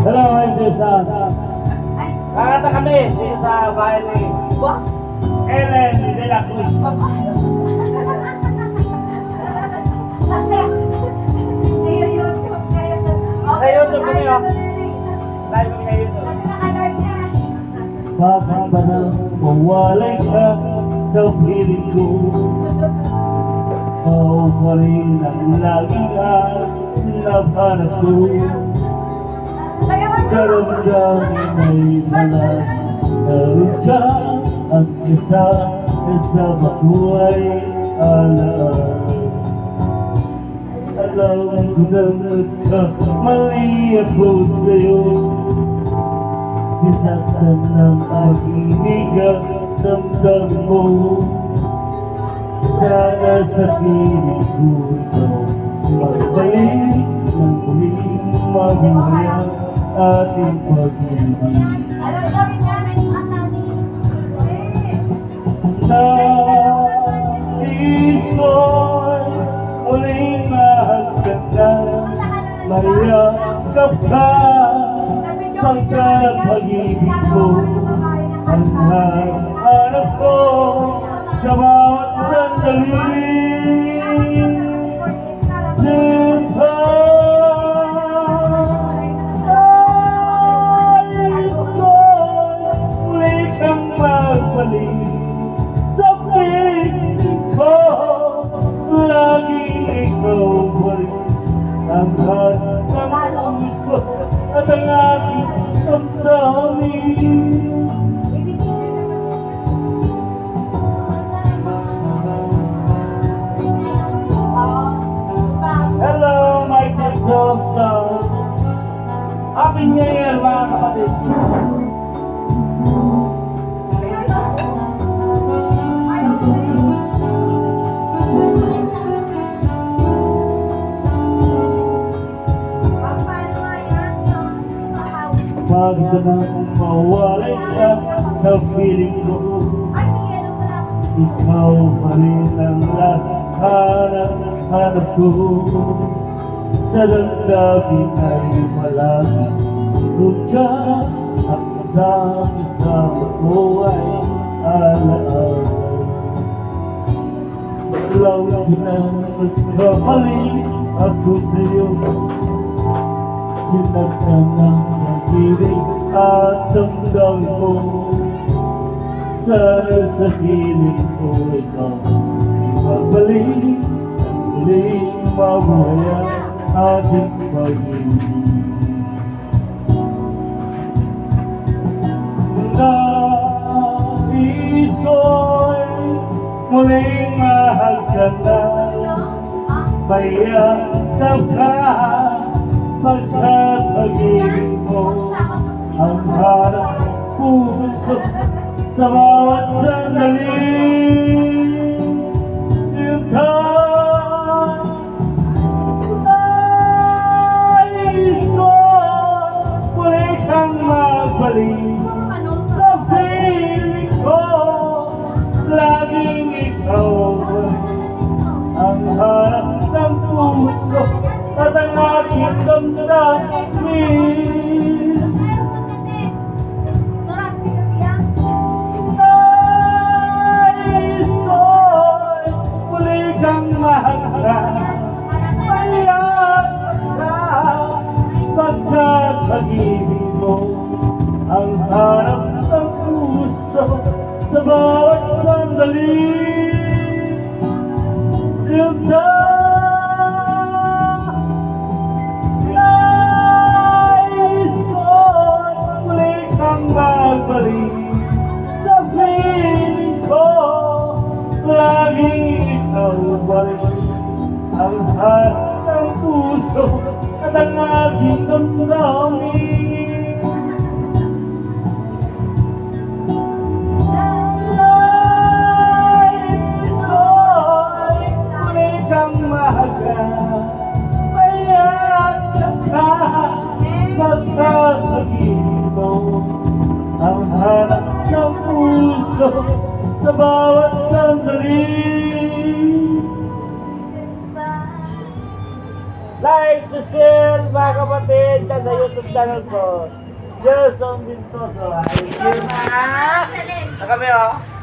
Hello, I'm kakata kami dito sa bahay ni Ellen de la Cruz. Sa YouTube kami, oh. Live kami sa YouTube. Bakit ba nang mawalay ka sa piling ko? Ikaw pa rin ang laging hinahanap ko. Sa ramdamin ay malang naroon ka ang kasama ko ay alam. Alam ko na nagkamali ako sa'yo. Sinaktan ng pag-ibig ang damdam mo. Sana sa piling ko ikaw magbalik ng muling mabuhay ang ating pag-ibig. Nais ko'y muling mahagdagan, mayakap ka pagkat pag-ibig ko ang hanap ko sa bawat sandali. Sa piling ko, laging ikaw pa rin ang hanap ng gusto at ang aking damdamin. Hello, my dear son. Happy New Year, mga kapatid. Bakit ba nang mawalay ka sa piling ko? Ikaw pa rin ang hanap ko. Sa damdamin ay malaki doon ka ang kasama ko ay alam. Alam ko na nagkamali ako sa'yo. Sinaktan ng pag-ibig at damdam ko. Sana sa piling ko ikaw magbalik ang muling mabuhay ang ating pag-ibig. Nais ko'y muling mahal ka na, mayakap ka pagkat pag-ibig mo ang harap puso sa bawat sandali. Nais ko muli kang magbalik sa piling ko, laging ikaw ang harap ng puso at ang aking damdamin. Nais ko'y muli kang mahagdan, mayakap ka pagkat pag-ibig mo ang harap ng puso sa bawat sandali. Magbalik sa piling ko, laging ikaw pa rin ang hanap ng puso at ang aking damdamin. Nais ko'y muli kang mahagdan, mayakap ka pagkat pag-ibig mo ang hanap ng puso sa bawat sandali. Like to share mga kapatid sa YouTube channel po. Jerson Bintoso. Ayun na. Na kami oh.